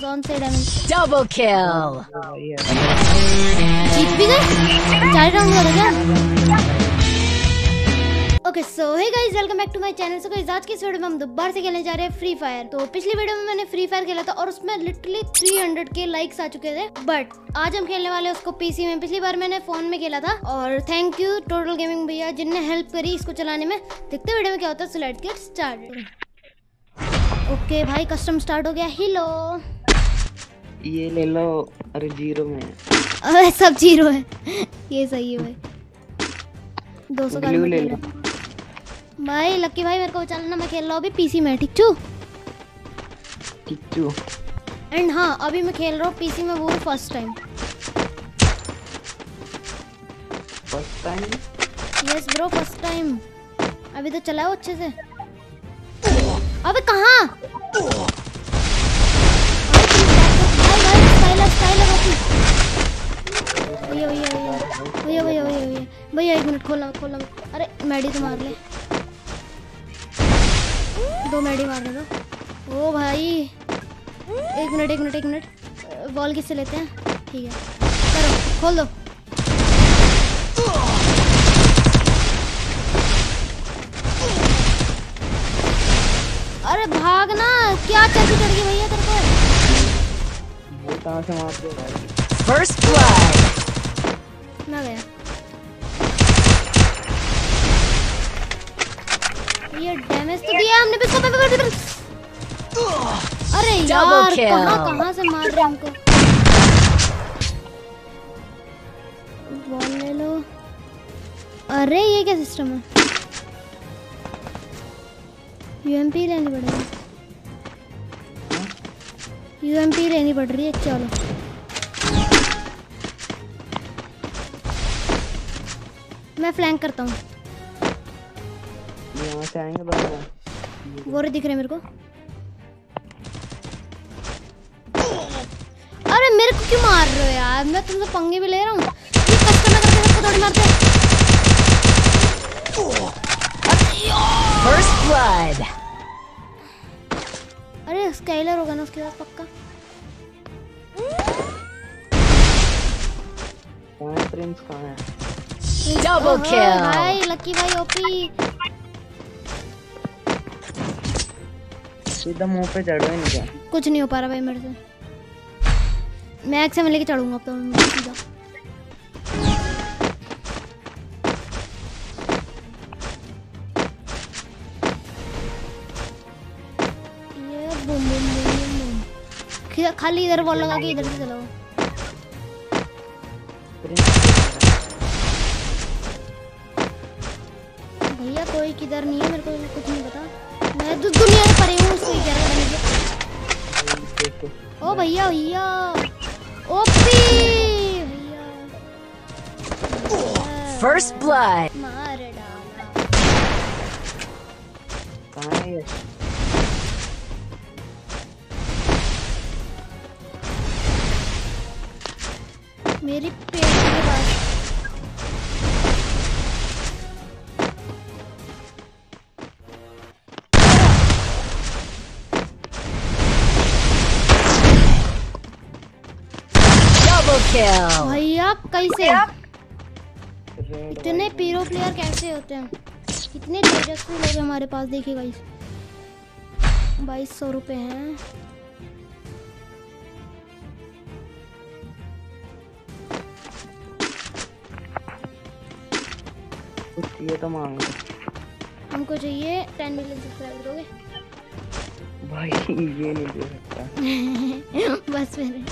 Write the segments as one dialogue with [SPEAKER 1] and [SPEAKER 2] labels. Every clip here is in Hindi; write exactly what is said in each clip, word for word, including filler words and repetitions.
[SPEAKER 1] जोन से डैमेज।
[SPEAKER 2] Double kill.
[SPEAKER 1] जीत भी गए। चार राउंड हो गया। Okay so hey guys, welcome back to my channel. So guys, आज की इस वीडियो में हम दोबारा से खेलने जा रहे हैं फ्री फायर। तो पिछली वीडियो में मैंने फ्री फायर खेला था और उसमें लिटरली तीन सौ के लाइक्स आ चुके थे, बट आज हम खेलने वाले हैं उसको पीसी में। पिछली बार मैंने फोन में खेला था और थैंक यू टोटल गेमिंग भैया जिनने हेल्प करी इसको चलाने में। देखते वीडियो में क्या होता है। So let's get started. Okay भाई, कस्टम स्टार्ट हो गया। हेलो,
[SPEAKER 3] ये ले लो। अरे जीरो में
[SPEAKER 1] अरे सब जीरो है। ये सही है भाई। दो सौ का
[SPEAKER 3] ले लो
[SPEAKER 1] भाई। लक्की भाई मेरे को बचा लेना, मैं खेल रहा हूँ अभी पीसी में। ठीक चू
[SPEAKER 3] ठीक चू।
[SPEAKER 1] एंड हाँ, अभी मैं खेल रहा हूँ पीसी में, वो first time.
[SPEAKER 3] First time?
[SPEAKER 1] Yes bro, first time. अभी तो चलाओ अच्छे से। अबे कहाँ? भैया भैया भैया भैया भैया भैया एक मिनट, खोलना खोलना। अरे मैडी तो मार ले, दो मैडी मारने दो। ओ भाई एक मिनट एक मिनट एक मिनट, बॉल किससे लेते हैं? ठीक है, करो, खोल दो। अरे भागना, क्या चलती चढ़ गई भैया तेरे को?
[SPEAKER 3] वो कहां से मार दे भाई?
[SPEAKER 2] First blood.
[SPEAKER 1] मैं गया। ये डैमेज तो दिया हमने भी। सब अरे यार, कहां कहां से मार रहे हमको? बॉल ले लो। अरे ये क्या सिस्टम है? यूएमपी लेनी पड़ेगी। यूएमपी लेनी पड़ रही है। चलो मैं फ्लैंक करता हूँ।
[SPEAKER 3] यहाँ से आएंगे बस।
[SPEAKER 1] वो दिख रहे मेरे को। अरे मेरे को क्यों मार रहे हो यार? मैं तुमसे पंगे भी ले रहा हूँ। कस्टमर करके सबको थोड़ी मारते हैं।
[SPEAKER 2] First blood.
[SPEAKER 1] अरे स्काइलर होगा ना उसके पास पक्का।
[SPEAKER 3] कहाँ है प्रिंस? कहाँ है?
[SPEAKER 2] Double kill.
[SPEAKER 1] भाई लकी भाई ओपी।
[SPEAKER 3] सीधा मुंह पे चढ़ो ही नहीं क्या?
[SPEAKER 1] कुछ नहीं हो पा रहा भाई मेरे से। मैक्स से मैं लेके चढ़ूंगा अब तो सीधा। ये बूम बूम बूम बूम। खाली इधर बॉल लगा के इधर से चलाओ। भैया कोई किधर नहीं है, मेरे को कुछ नहीं पता। मैं दु, दुनिया में पड़ी हूँ। उसको क्या करना? ओ भैया भैया ओपी भैया।
[SPEAKER 2] First blood.
[SPEAKER 1] मार डाला।
[SPEAKER 3] कहाँ है ये?
[SPEAKER 1] मेरी पेट के पास। भैया कैसे इतने पीरो प्लेयर कैसे होते हैं? कितने तेजस्वी लोग हमारे पास। देखिए गाइस, बाईस सौ रुपये हैं।
[SPEAKER 3] ये तो मांगो।
[SPEAKER 1] हमको चाहिए टेन मिलियन सब्सक्राइबर। दोगे
[SPEAKER 3] भाई? ये नहीं दे सकता।
[SPEAKER 1] बस मेरे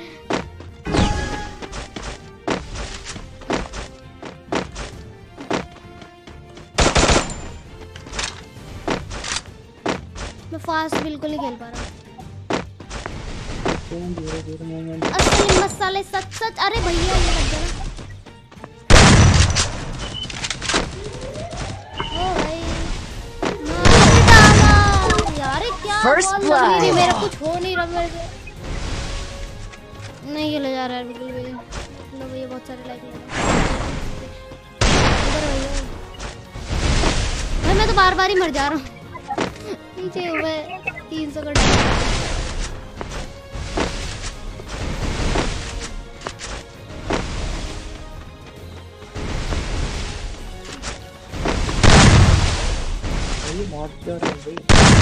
[SPEAKER 1] मैं फास्ट बिल्कुल नहीं खेल पा रहा। असली मसाले सच सच। अरे भैया ये लग गया ना। ओ भाई मार डाला यार। क्या
[SPEAKER 2] फर्स्ट
[SPEAKER 1] ब्लड। मेरा कुछ हो नहीं रहा मेरे से। नहीं ये ले जा रहा है बिल्कुल भी। लो भैया बहुत सारे लाइक लगा। भाई मैं तो बार बार ही मर जा रहा हूँ। पीछे हुए तीन सौ का।
[SPEAKER 3] भाई बहुत जोर है भाई।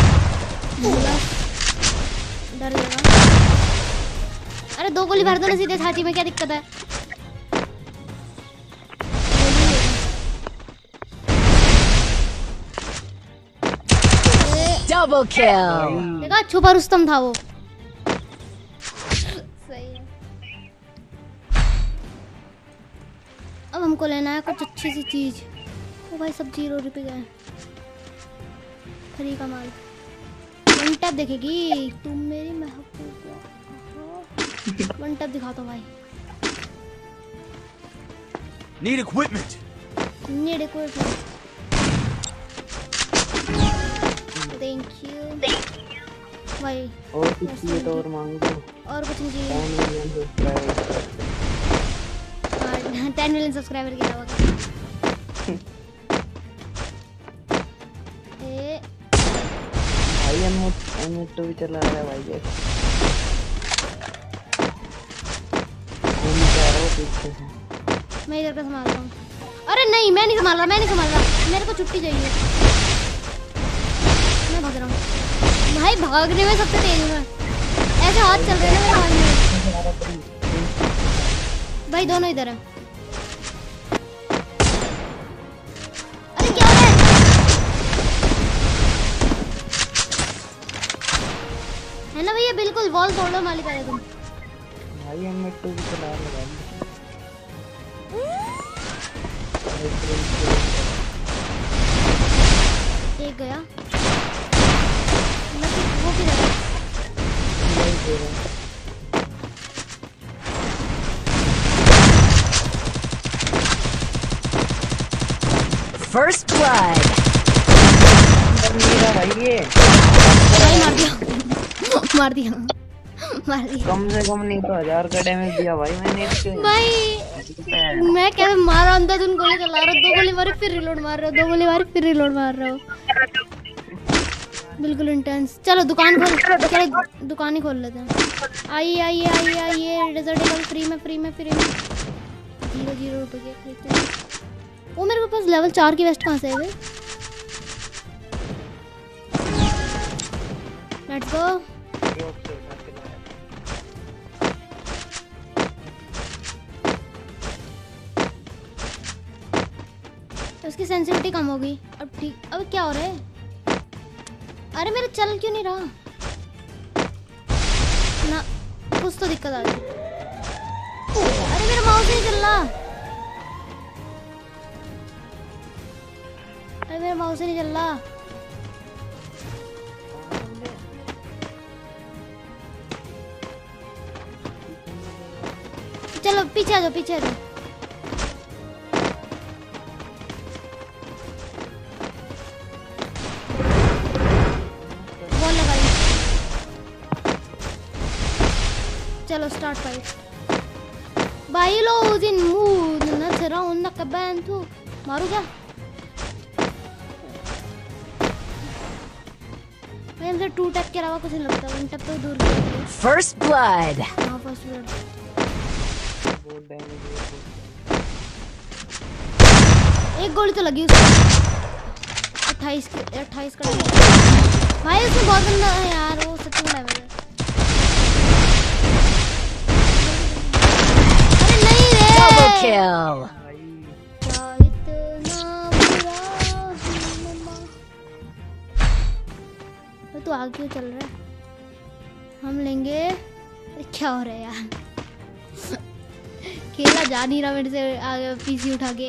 [SPEAKER 1] डर जाएगा। अरे दो गोली भर दो ना सीधे छाती में, क्या दिक्कत है?
[SPEAKER 2] Double kill.
[SPEAKER 1] देखा, छुपा रुस्तम था वो। सही है। अब हमको लेना है कुछ अच्छी सी चीज। ओ भाई सब जीरो रुपए गए। फ्री का माल। वन टैप देखेगी तुम मेरी महबूब। वन टैप दिखाता हूँ भाई।
[SPEAKER 4] Need equipment.
[SPEAKER 1] Need equipment. Thank you भाई।
[SPEAKER 3] और कुछ चाहिए तो और मांग दो।
[SPEAKER 1] और कुछ नहीं चाहिए। टेन मिलियन सब्सक्राइबर के अलावा ए
[SPEAKER 3] भाई एम एम टू भी चला रहा है भाई ये। कौन जा रहा है पीछे से?
[SPEAKER 1] मैं इधर का संभाल रहा हूँ। अरे नहीं, मैं नहीं संभाल रहा, मैं नहीं संभाल रहा, मेरे को छुट्टी चाहिए। मैं भाग रहा हूँ भाई, भागने में सबसे तेज हूँ मैं। ऐसे हाथ चल रहे हैं ना मेरे भागने में। भाई दोनों इधर है। अरे क्या हो रहा है? है ना भैया, बिल्कुल वॉल तोड़ो मालिक आए तुम।
[SPEAKER 3] भाई एम टू भी चला रहा है।
[SPEAKER 1] एक गया। वो भी रहा।
[SPEAKER 2] First blood.
[SPEAKER 3] मेरा भाई ये
[SPEAKER 1] भाई मार दिया मार दिया मार दिया।
[SPEAKER 3] कम से कम नहीं तो हजार का डैमेज दिया भाई मैंने इसके।
[SPEAKER 1] भाई मैं क्या मारा, अंदर उन गोली चला रहा, दो गोली मारी फिर रिलोड मार रहा हूँ, दो गोली मारी फिर रिलोड मार रहा हूँ। बिल्कुल इंटेंस। चलो दुकान खोल, चलो दुकान ही खोल लेते हैं। आइए आइए आइए आइए, डेजर्ट ईगल फ्री में फ्री में फ्री में जीरो जीरो रुपए के खरीदते हैं। वो मेरे पास लेवल चार की वेस्ट कहाँ से है भाई? Let's go. उसकी सेंसिटिविटी कम हो गई अब। ठीक, अब क्या हो रहा है? अरे मेरा चल क्यों नहीं रहा ना? कुछ तो दिक्कत आ रही। अरे मेरा माउस नहीं चल रहा। अरे मेरा माउस नहीं चल रहा। चलो पीछे आ जाओ, पीछे आ जाओ। चलो स्टार्ट फाइट। बाइलो दिन मूड नजरा उन कबन तू मारू क्या? मैं हमसे टू टैप के अलावा कुछ नहीं लगता। वन टैप तो दूर की।
[SPEAKER 2] First blood.
[SPEAKER 1] हां फर्स्ट ब्लड। एक गोली तो लगी उसको। अट्ठाईस के अट्ठाईस का भाई, उसमें बहुत गंदा है यार, वो सच्ची में डैमेज है।
[SPEAKER 2] Double kill.
[SPEAKER 1] क्या इतना बुरा हूँ मम्मा। तो आगे क्यों चल रहा है? हम लेंगे। अरे क्या हो रहा है यार? खेला जा नहीं रहा मेरे से आगे पीसी उठा के।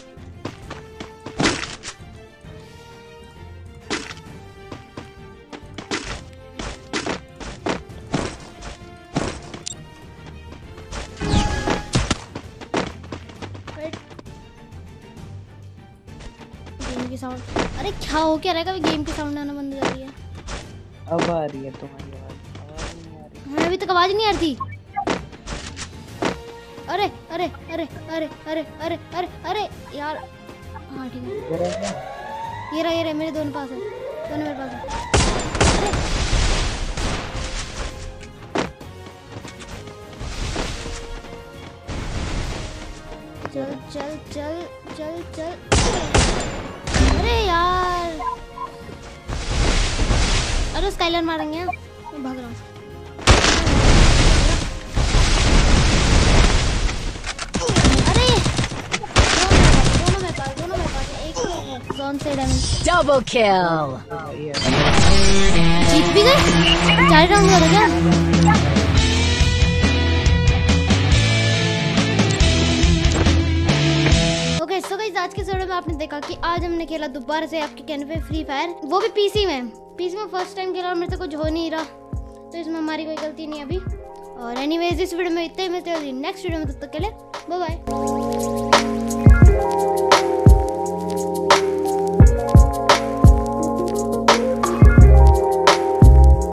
[SPEAKER 1] गेम की साउंड, अरे क्या हो क्या रहेगा? गेम की साउंड आना बंद हो जा रही है।
[SPEAKER 3] अब आ रही है तुम्हारी आवाज। आवाज नहीं आ रही।
[SPEAKER 1] हाँ, अभी तक आवाज नहीं आ रही थी। अरे अरे अरे अरे अरे अरे अरे अरे यार। हाँ ठीक है, ये रहा ये रहा, मेरे दोनों पास है, दोनों मेरे पास है। अरे चल चल चल चल चल। अरे यार चलो स्काइलर मारेंगे। मैं भाग रहा हूँ। अरे दोनों मेरे पास, दोनों मेरे पास, एक जोन से डैमेज।
[SPEAKER 2] Double kill.
[SPEAKER 1] जीत भी गए। चार राउंड हो गया। ओके सो गाइस, आज के वीडियो में आपने देखा कि आज हमने खेला दोबारा से आपके कहने पे फ्री फायर, वो भी पीसी में। पीसी में फर्स्ट टाइम खेला और मेरे से कुछ हो नहीं रहा, तो इसमें हमारी कोई गलती नहीं अभी। और एनीवेज इस वीडियो में इतना ही, मिलते हैं नेक्स्ट वीडियो में, तब तक के लिए बाय बाय।